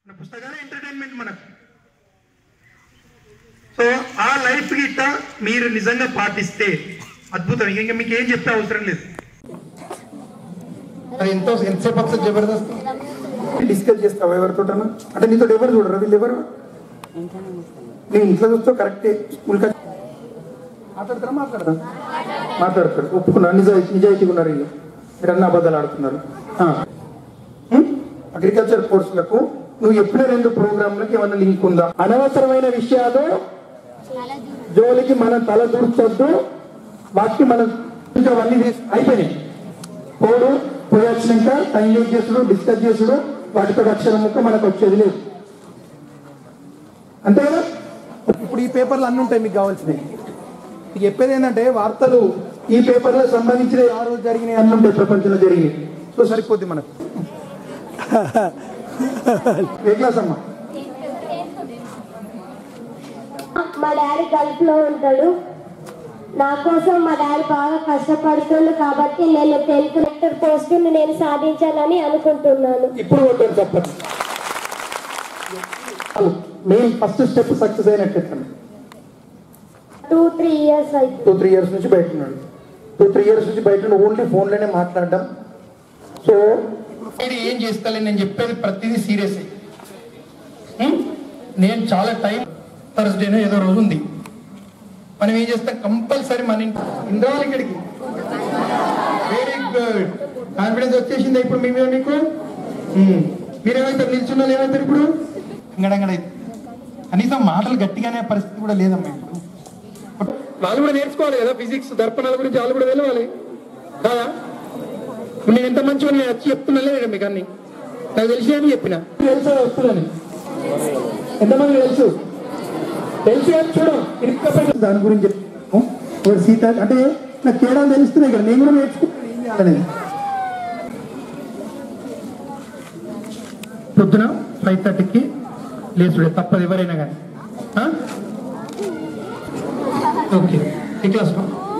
మన పుస్తకాలే ఎంటర్టైన్మెంట్ మనకు. సో ఆ లైఫ్ గిట్ట మీరు నిజంగా పాటిస్తే అద్భుతం. ఇంకా మీకు ఏం చెప్తే అవసరం లేదు. ఎంతసేపు వస్తుంది జబర్దస్త్ డిస్కస్ చేస్తావు ఎవరితోటన్నా? అంటే నీతో ఎవరు చూడరు, వీళ్ళు ఎవరు? నేను ఇంట్లో చూస్తూ కరెక్టే. స్కూల్ మాట్లాడతాడు ఒప్పుకున్నారు, నిజాయితీగా ఉన్నారు. వీళ్ళు మీరు అన్న అబద్ధాలు ఆడుతున్నారు. అగ్రికల్చర్ కోర్సులకు నువ్వు ఎప్పుడే 2 ప్రోగ్రాంలకు ఏమన్నా లింక్ ఉందా? అనవసరమైన విషయాలు జోలికి మనం తల దూర్చొద్దు. వాటికి మనం అవన్నీ అయిపోయినాయి. పోయి వచ్చినాక టైం యూజ్ చేసుడు, డిస్కస్ చేసుడు, వాటితో అక్షరం ముక్క మనకు వచ్చేది లేదు. అంతే కదా? ఇప్పుడు ఈ పేపర్లు అన్నీ ఉంటాయి మీకు కావాల్సినవి. మీకు చెప్పేది ఏంటంటే వార్తలు ఈ పేపర్లో సంబంధించిన ఆ రోజు జరిగినాయి అన్నీ ఉంటాయి, ప్రపంచంలో జరిగినాయి. సో సరిపోద్ది మనకు. ఏ క్లాస్ అమ్మా? మా డాడీ గల్ఫ్ లో ఉంటాడు. నా కోసం మా డాడీ బాగా కష్టపడుతుంది కాబట్టి నేను 10th లెక్చర్ పోస్ట్ నేను సాధించాలని అనుకుంటున్నాను. ఇప్పుడు చెప్పండి, మెయిన్ ఫస్ట్ స్టెప్ సక్సెస్ అయినట్టు. 2-3 years అయితే 2-3 years నుంచి బయట ఉన్నాడు. 2-3 years నుంచి బయట ఓన్లీ ఫోన్లోనే మాట్లాడడం. సో ఏం చేస్తాను నేను చెప్పేది ప్రతిదీ సీరియస్. నేను చాలా టైం థర్స్డేనో ఏదో రోజు ఉంది, మనం ఏం చేస్తాం కంపల్సరీ మన ఇంద్రాలు ఇక్కడికి. వెరీ గుడ్, కాన్ఫిడెన్స్ వచ్చేసింది ఇప్పుడు మీ మీద. మీకు మీరేమైతారు? నిల్చున్నారు ఏమవుతారు ఇప్పుడు? అంగడంగడైతే కనీసం మాటలు గట్టిగానే పరిస్థితి కూడా లేదమ్మా. ఇప్పుడు వాళ్ళు కూడా నేర్చుకోవాలి కదా ఫిజిక్స్, దర్పణాల గురించి వాళ్ళు కూడా తెలవాలి కదా. నేను ఎంత మంచిగా నేను వచ్చి చెప్తున్నా లేదా మీకు అన్ని నాకు తెలిసి అని చెప్పిన తెలుసా వస్తుందని. ఎంతమంది తెలుసు చూడం దాని గురించి చెప్తాను. సీత అంటే నాకు తేడాలు తెలుస్తున్నాయి కదా, నేను కూడా నేర్చుకుంటాను ఏం చేయాలని. పొద్దున 5:30కి లేచుడే తప్పదు ఎవరైనా కానీ. ఓకే, ఏ క్లాస్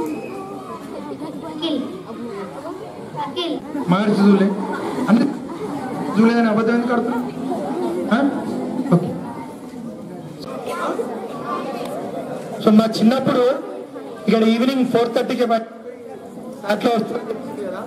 మారి చూలే అన్ని చూలేదని అబద్ధం ఎందుకు ఆడుతున్నా? ఓకే. సో మా చిన్నప్పుడు ఇక్కడ ఈవినింగ్ 4:30కి అట్లా వస్తుంది కదా.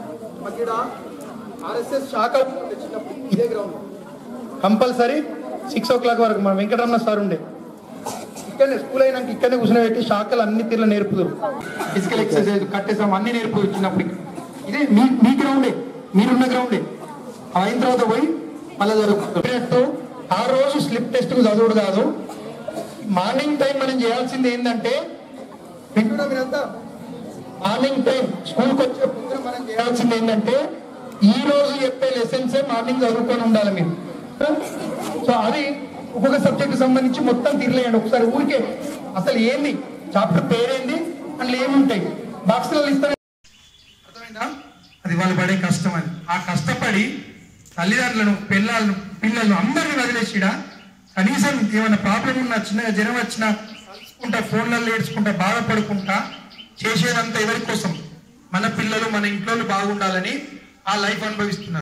RSS శాఖ చిన్నప్పుడు ఇదే గ్రౌండ్ కంపల్సరీ 6 o'clock వరకు మన వెంకటరమణ సార్ ఉండే. ఇక్కడనే స్కూల్ అయినాక ఇక్కడనే కూర్చొని పెట్టి శాఖలు అన్ని తీర్లు నేర్పుతారు. ఫిజికల్ ఎక్సర్సైజ్ కట్టేసాం అన్ని నేర్పు చిన్నప్పుడు. ఇదే మీ గ్రౌండే, మీరున్న గ్రౌండే. అయిన తర్వాత పోయి మళ్ళీ చదువుకుంటూ ఆ రోజు స్లిప్ టెస్ట్ కు చదువుడు కాదు. మార్నింగ్ టైం మనం చేయాల్సింది ఏంటంటే మీరంతా మార్నింగ్ టైం స్కూల్కి వచ్చే పొద్దున మనం చేయాల్సింది ఏంటంటే ఈ రోజు చెప్పే లెసన్సే మార్నింగ్ చదువుకొని ఉండాలి మీరు. సో అది ఒక్కొక్క సబ్జెక్ట్ సంబంధించి మొత్తం తిరలేయండి ఒకసారి ఊరికే. అసలు ఏంది చాప్టర్ పేరేంది, అందులో ఏముంటాయి బాక్స్లలో ఇస్తారు. అర్థమైందా? అది వాళ్ళు పడే కష్టం. అని ఆ కష్టపడి తల్లిదండ్రులను పిల్లలను అందరిని వదిలేసిడా కనీసం ఏమైనా ప్రాబ్లం ఉన్నా, చిన్నగా జ్వరం వచ్చినా కలుసుకుంటా, ఫోన్లలో ఏడ్చుకుంటా, బాధపడుకుంటా చేసేదంతా ఎవరి కోసం? మన పిల్లలు మన ఇంట్లో బాగుండాలని ఆ లైఫ్ అనుభవిస్తున్నారు.